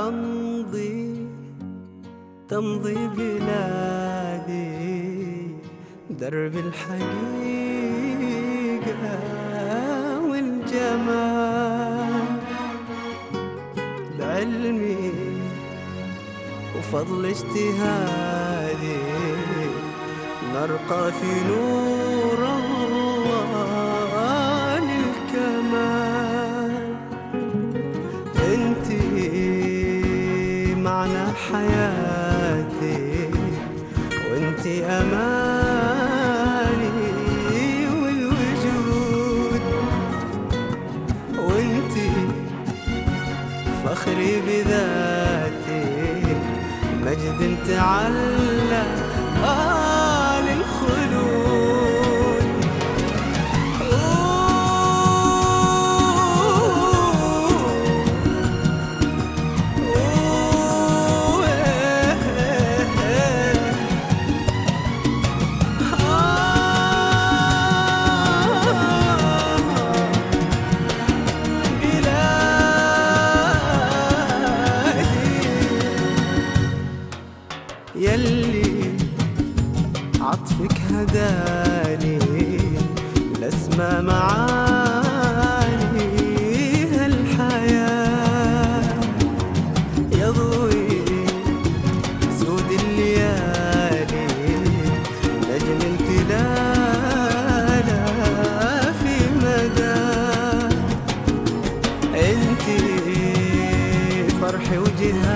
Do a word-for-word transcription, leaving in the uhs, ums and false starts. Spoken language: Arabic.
أمضي تمضي بلادي درب الحقيقة والجمال، بعلمي وفضل اجتهادي نرقى في نور الله للكمال. انتي معنى حياتي وانتي اماني والوجود، وانتي فخري بذاتي مجد تعلى آل الخلود. يلي عطفك هداني لأسمى معاني هالحياة، يضوي سود الليالي نجم امتلالا في مدى. انتي فرحي وجهادي